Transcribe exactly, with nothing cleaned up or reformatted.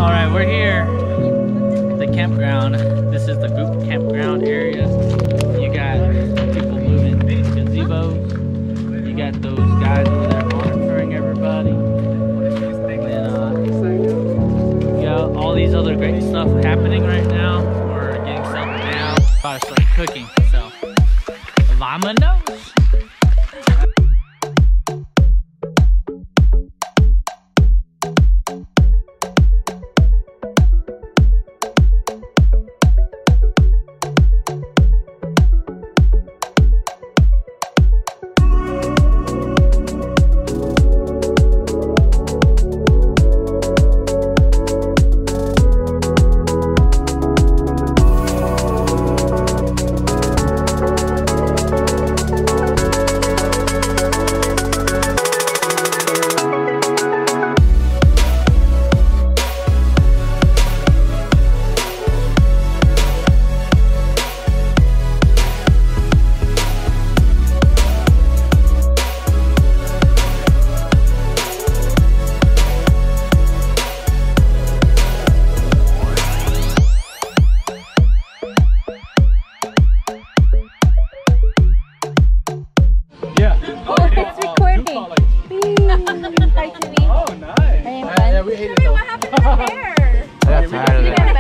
All right, we're here. The campground. This is the group campground area. You got people moving gazebos. You got those guys over there monitoring everybody. And uh, you got all these other great stuff happening right now. We're getting settled down. About to start cooking. So, vamonos. Hi, Jimmy. Oh, nice. Yeah, we ate it. What happened to the hair? I got tired of that.